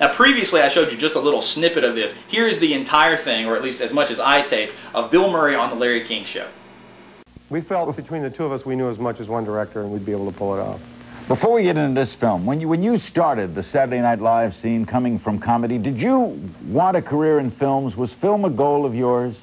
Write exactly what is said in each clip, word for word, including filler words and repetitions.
Now previously I showed you just a little snippet of this. Here is the entire thing, or at least as much as I taped, of Bill Murray on The Larry King Show. We felt between the two of us we knew as much as one director and we'd be able to pull it off. Before we get into this film, when you, when you started the Saturday Night Live scene coming from comedy, did you want a career in films? Was film a goal of yours?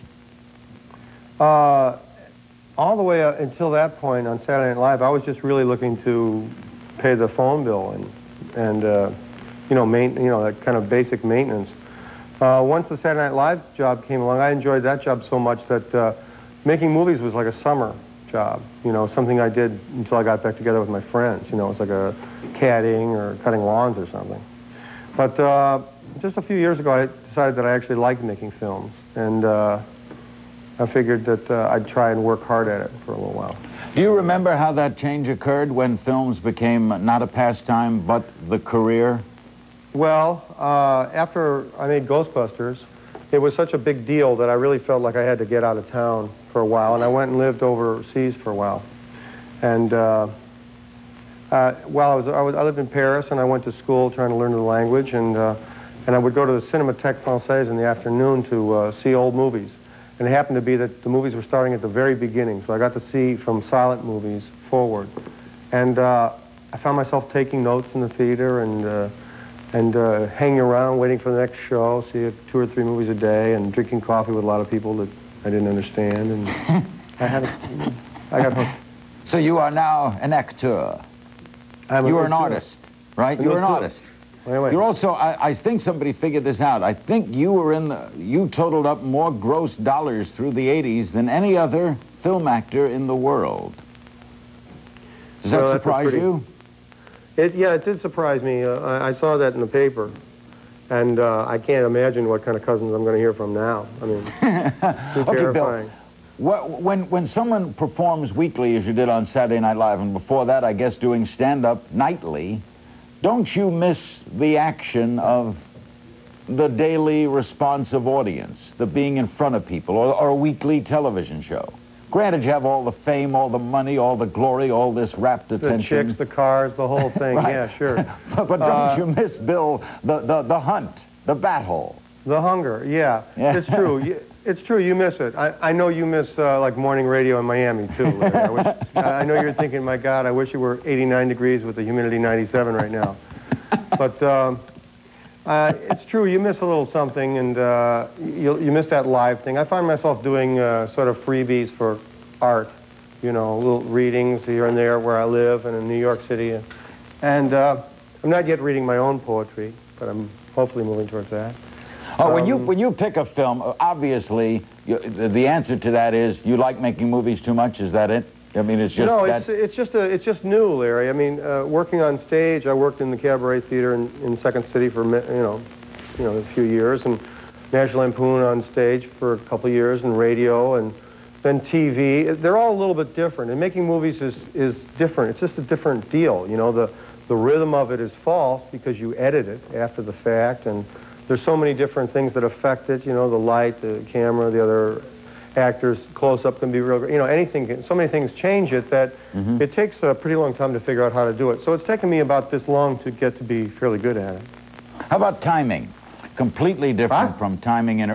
Uh, all the way until that point on Saturday Night Live, I was just really looking to pay the phone bill and, and uh, you know, main, you know, that kind of basic maintenance. Uh, once the Saturday Night Live job came along, I enjoyed that job so much that uh, making movies was like a summer job, you know, something I did until I got back together with my friends. You know, it's like a caddying or cutting lawns or something. But uh, just a few years ago, I decided that I actually liked making films, and uh, I figured that uh, I'd try and work hard at it for a little while. Do you remember how that change occurred when films became not a pastime, but the career? Well, uh, after I made Ghostbusters, it was such a big deal that I really felt like I had to get out of town for a while, and I went and lived overseas for a while. And uh, uh, while I was, I was, I lived in Paris, and I went to school trying to learn the language, and uh, and I would go to the Cinémathèque Française in the afternoon to uh, see old movies. And it happened to be that the movies were starting at the very beginning, so I got to see from silent movies forward. And uh, I found myself taking notes in the theater and uh, and uh, hanging around waiting for the next show, see two or three movies a day, and drinking coffee with a lot of people that I didn't understand, and I had, a, I got hooked. So you are now an actor. I'm you a are an artist, right? I'm You're an auteur. artist. Wait, wait. You're also, I, I think somebody figured this out. I think you were in the, you totaled up more gross dollars through the eighties than any other film actor in the world. Does Well, that that's a surprise pretty- you? It, yeah, it did surprise me. Uh, I, I saw that in the paper, and uh, I can't imagine what kind of cousins I'm going to hear from now. I mean, too Okay, terrifying. Bill, wh- when, when someone performs weekly, as you did on Saturday Night Live, and before that, I guess, doing stand-up nightly, don't you miss the action of the daily responsive audience, the being in front of people, or, or a weekly television show? Granted, you have all the fame, all the money, all the glory, all this rapt The attention. chicks, the cars, the whole thing. Right. Yeah, sure. but but don't Uh, you miss, Bill, the, the, the hunt, the battle? The hunger, yeah. Yeah. It's true. You, it's true, you miss it. I, I know you miss, uh, like, morning radio in Miami, too, Larry. I, wish, I know you're thinking, my God, I wish it were eighty-nine degrees with the humidity ninety-seven right now. But um, uh, it's true, you miss a little something, and uh, you, you miss that live thing. I find myself doing uh, sort of freebies for art, you know, little readings here and there where I live and in New York City. And uh, I'm not yet reading my own poetry, but I'm hopefully moving towards that. Oh, when you Um, when you pick a film, obviously you, the, the answer to that is you like making movies too much. Is that it? I mean, it's just no, that. it's it's just a it's just new, Larry. I mean, uh, working on stage, I worked in the Cabaret Theater in, in Second City for mi- you know, you know, a few years, and National Lampoon on stage for a couple of years, and radio, and then T V. They're all a little bit different, and making movies is is different. It's just a different deal. You know, the the rhythm of it is false because you edit it after the fact, and there's so many different things that affect it. You know, the light, the camera, the other actors close-up can be real, you know, anything, can, so many things change it that Mm-hmm. it takes a pretty long time to figure out how to do it. So it's taken me about this long to get to be fairly good at it. How about timing? Completely different What? from timing in. A...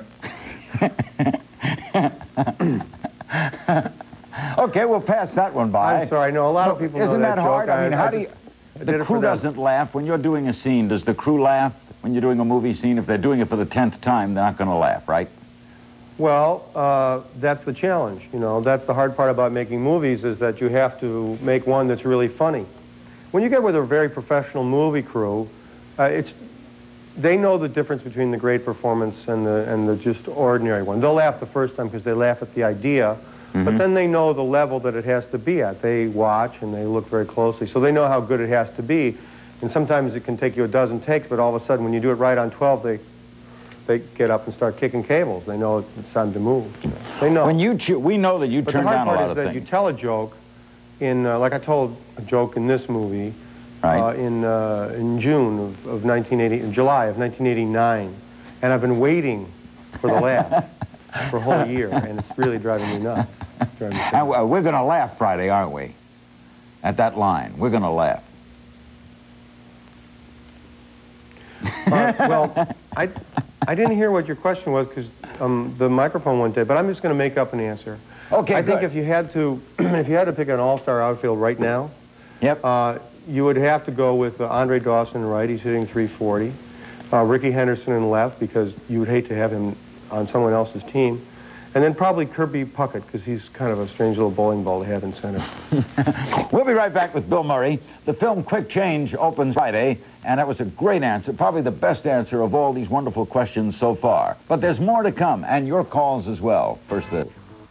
Okay, we'll pass that one by. I'm sorry, no, a lot of No, people Isn't know that, that hard? joke. I mean, how do you... just- I did The it for crew them. doesn't laugh when you're doing a scene. Does the crew laugh when you're doing a movie scene? If they're doing it for the tenth time, they're not going to laugh, right? Well, uh, that's the challenge, you know. That's the hard part about making movies is that you have to make one that's really funny. When you get with a very professional movie crew, uh, it's, they know the difference between the great performance and the, and the just ordinary one. They'll laugh the first time because they laugh at the idea, but then they know the level that it has to be at. They watch and they look very closely, so they know how good it has to be. And sometimes it can take you a dozen takes, but all of a sudden when you do it right on twelve, they they get up and start kicking cables. They know it's time to move. They know. When you cho- we know that you but turn the hard down a part lot is of that things. you tell a joke in, uh, like I told a joke in this movie, Right. uh, in, uh, in June of, of nineteen eighty, in July of nineteen eighty-nine. And I've been waiting for the laugh for a whole year, and it's really driving me nuts. Driving me crazy. And uh, we're going to laugh Friday, aren't we? At that line, we're going to laugh. Uh, well, I, I didn't hear what your question was because um, the microphone went dead, but I'm just going to make up an answer. Okay, I good. think if you had to, if you had to pick an all-star outfield right now, Yep. uh, you would have to go with uh, Andre Dawson right. He's hitting three forty. Uh, Ricky Henderson in left because you would hate to have him on someone else's team. And then probably Kirby Puckett, because he's kind of a strange little bowling ball to have in center. We'll be right back with Bill Murray. The film Quick Change opens Friday, and that was a great answer, probably the best answer of all these wonderful questions so far. But there's more to come, and your calls as well. First, this.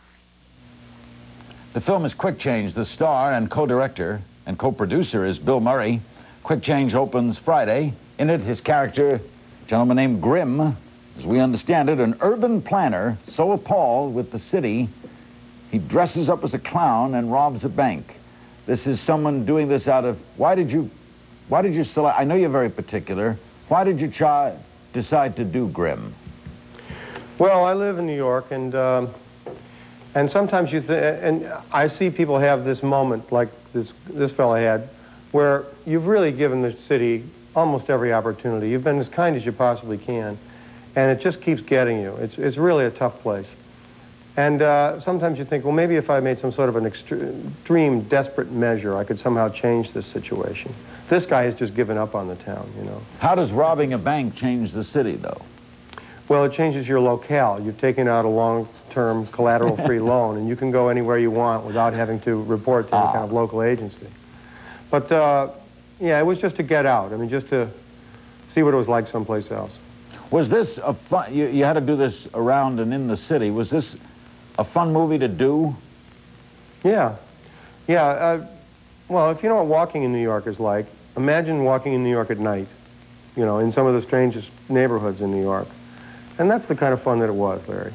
The film is Quick Change. The star and co-director and co-producer is Bill Murray. Quick Change opens Friday. In it, his character, a gentleman named Grim, as we understand it, an urban planner so appalled with the city, he dresses up as a clown and robs a bank. This is someone doing this out of, why did you, why did you select, I know you're very particular, why did you try, decide to do Grim? Well, I live in New York, and um, and sometimes you, th and I see people have this moment like this, this fella had, where you've really given the city almost every opportunity. You've been as kind as you possibly can. And it just keeps getting you. It's, it's really a tough place. And uh, sometimes you think, well, maybe if I made some sort of an extreme, desperate measure, I could somehow change this situation. This guy has just given up on the town, you know. How does robbing a bank change the city, though? Well, it changes your locale. You've taken out a long-term collateral-free loan, and you can go anywhere you want without having to report to any Ah. kind of local agency. But, uh, yeah, it was just to get out. I mean, just to see what it was like someplace else. Was this a fun, you, you had to do this around and in the city, was this a fun movie to do? Yeah. Yeah. Uh, well, if you know what walking in New York is like, imagine walking in New York at night, you know, in some of the strangest neighborhoods in New York. And that's the kind of fun that it was, Larry.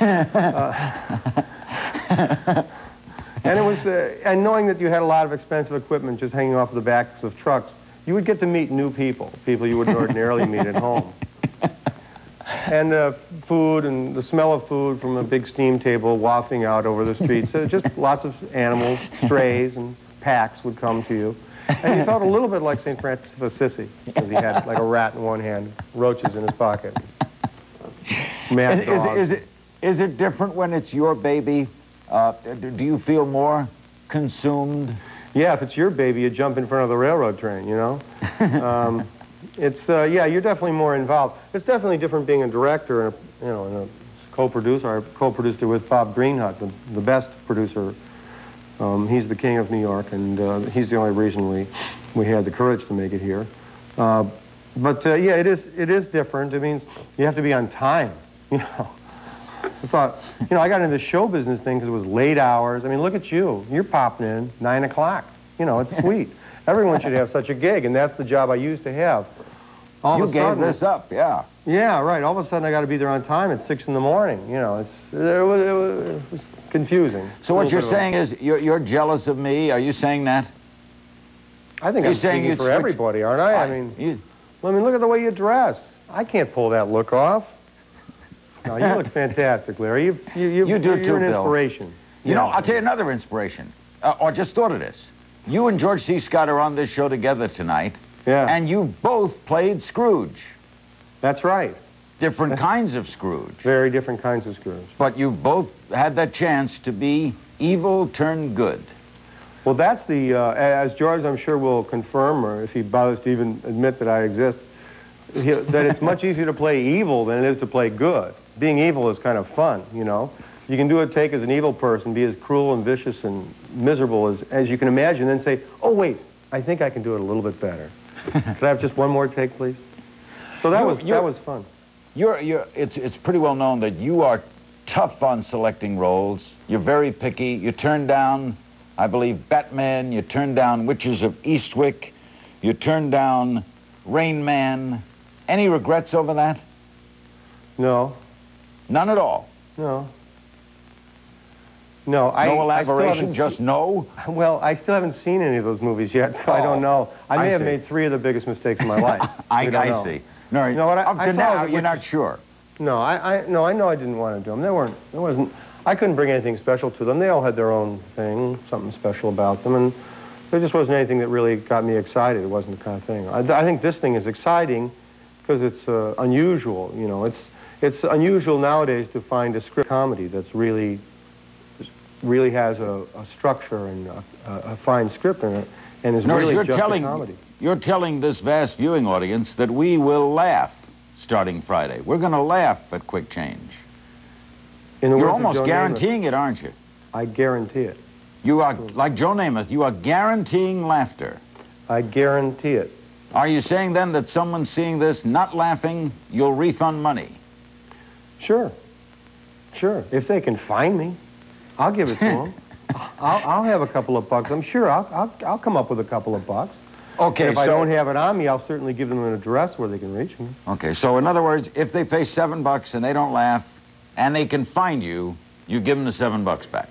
uh, and it was, uh, and knowing that you had a lot of expensive equipment just hanging off the backs of trucks, you would get to meet new people, people you wouldn't ordinarily meet at home. And uh, food and the smell of food from a big steam table wafting out over the streets. So just lots of animals, strays, and packs would come to you. And you felt a little bit like Saint Francis of Assisi, because he had like a rat in one hand, roaches in his pocket. Mad Is, is, dogs. is, it, is it different when it's your baby? Uh, do do you feel more consumed? Yeah, if it's your baby, you jump in front of the railroad train, you know? Um, it's, uh, yeah, you're definitely more involved. It's definitely different being a director and, a, you know, and a co-producer. I co-produced it with Bob Greenhut, the, the best producer. Um, he's the king of New York, and uh, he's the only reason we, we had the courage to make it here. Uh, but, uh, yeah, it is, it is different. It means you have to be on time, you know? I thought, you know, I got into the show business thing because it was late hours. I mean, look at you. You're popping in nine o'clock. You know, it's sweet. Everyone should have such a gig, and that's the job I used to have. All You of a gave sudden, this up, yeah. Yeah, right. All of a sudden, I got to be there on time at six in the morning. You know, it's, it was, it was, it was confusing. So what you're Little bit of saying is you're, you're jealous of me? Are you saying that? a- I think you're I'm saying speaking you'd for switch- everybody, aren't I? I mean, You, I mean, look at the way you dress. I can't pull that look off. No, you look fantastic, Larry. You, you, you, You do you're too, an Bill. inspiration. you know, I'll tell you another inspiration. Uh, or just thought of this. You and George C. Scott are on this show together tonight, Yeah, and you both played Scrooge. that's right. Different kinds of Scrooge. Very different kinds of screws. But you both had that chance to be evil turned good. Well, that's the, uh, as George, I'm sure, will confirm, or if he bothers to even admit that I exist, he, that it's much easier to play evil than it is to play good. Being evil is kind of fun, you know? You can do a take as an evil person, be as cruel and vicious and miserable as, as you can imagine, then say, oh, wait, I think I can do it a little bit better. Could I have just one more take, please? So that, You- was, you- that was fun. You're, you're, it's, it's pretty well known that you are tough on selecting roles. You're very picky. You turn down, I believe, Batman. You turn down Witches of Eastwick. You turn down Rain Man. Any regrets over that? No, None at all. no. No, I, No I still elaboration, haven't just no? Well, I still haven't seen any of those movies yet, so I Oh, don't know. I may I have see. made three of the biggest mistakes of my life. I, We don't I know. see. No, You know what, I- up I to thought now, it you're was- not sure. No, I, I, no, I know I didn't want to do them. They weren't, there wasn't, I couldn't bring anything special to them. They all had their own thing, something special about them, and there just wasn't anything that really got me excited. It wasn't the kind of thing. I, I think this thing is exciting because it's uh, unusual. You know, it's it's unusual nowadays to find a script comedy that's really really has a, a structure and a, a fine script in it, and is No, really you're just telling, a comedy. You're telling this vast viewing audience that we will laugh starting Friday. We're going to laugh at Quick Change. In the You're words of almost Joe guaranteeing it, aren't you? Namath, I guarantee it. You are, like Joe Namath, you are guaranteeing laughter. I guarantee it. Are you saying then that someone seeing this not laughing, you'll refund money? Sure. Sure. If they can find me, I'll give it to them. I'll, I'll have a couple of bucks. I'm sure I'll, I'll, I'll come up with a couple of bucks. Okay, and if so... I don't have it on me, I'll certainly give them an address where they can reach me. Okay, so in other words, if they pay seven bucks and they don't laugh, and they can find you, you give them the seven bucks back.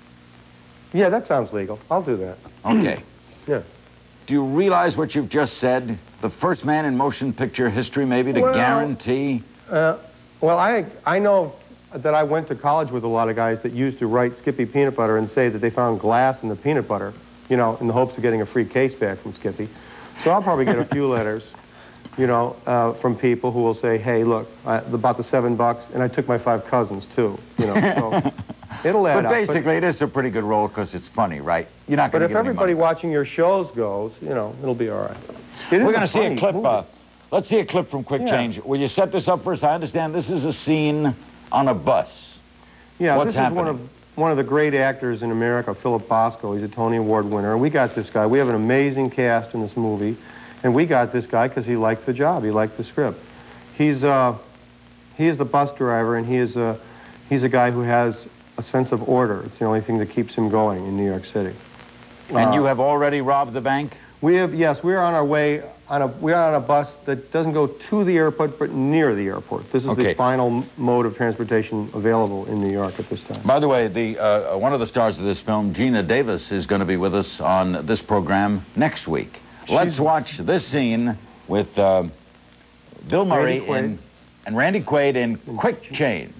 Yeah, that sounds legal. I'll do that. Okay. Yeah. Do you realize what you've just said? The first man in motion picture history, maybe, to well, guarantee... Uh, well, I, I know that I went to college with a lot of guys that used to write Skippy Peanut Butter and say that they found glass in the peanut butter, you know, in the hopes of getting a free case back from Skippy. So I'll probably get a few letters, you know, uh, from people who will say, hey, look, I, about the seven bucks, and I took my five cousins, too, you know, so it'll add but up. Basically, but, it is a pretty good role because it's funny, right? You're not going But to if everybody watching your shows goes, you know, it'll be all right. It We're going to see a clip. Uh, movie. let's see a clip from Quick Yeah. Change. Will you set this up first? I understand this is a scene on a bus. Yeah, What's this is one of one of the great actors in America, Philip Bosco. He's a Tony Award winner. And we got this guy. We have an amazing cast in this movie. And we got this guy because he liked the job. He liked the script. He's, uh, he is the bus driver, and he is a, he's a guy who has a sense of order. It's the only thing that keeps him going in New York City. And uh, you have already robbed the bank? We have, yes, we're on our way, on a, we're on a bus that doesn't go to the airport, but near the airport. This is Okay. the final mode of transportation available in New York at this time. By the way, the uh, one of the stars of this film, Gina Davis, is going to be with us on this program next week. Let's watch this scene with uh, Bill Murray Randy Quaid. in, and Randy Quaid in Quick Change.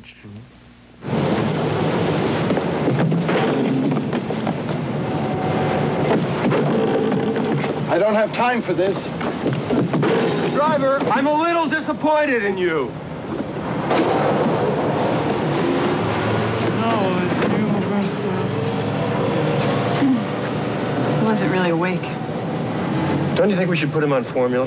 I don't have time for this. Driver, I'm a little disappointed in you. He wasn't really awake. Don't you think we should put him on formula?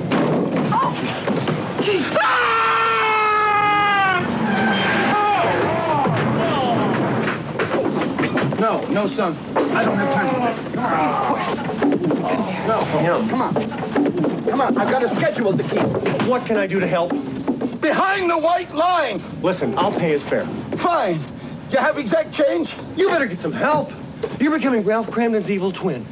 No, no, son. I don't have time for this. Come on, push. No, come on. Come on, I've got a schedule to keep. What can I do to help? Behind the white line. Listen, I'll pay his fare. Fine. You have exact change? You better get some help. You're becoming Ralph Cramden's evil twin.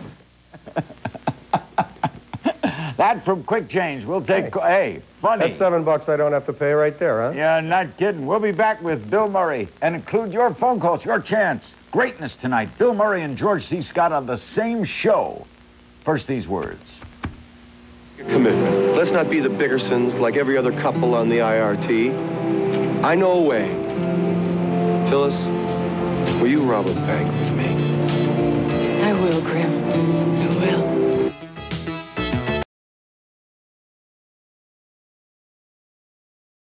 That from Quick Change. We'll take... Hey, hey funny. That's seven bucks I don't have to pay right there, huh? Yeah, not kidding. We'll be back with Bill Murray and include your phone calls, your chance. Greatness tonight. Bill Murray and George C. Scott on the same show. First, these words. Commitment. Let's not be the Bickersons like every other couple on the I R T. I know a way. Phyllis, will you rob a bank with me? I will, Grim. I will.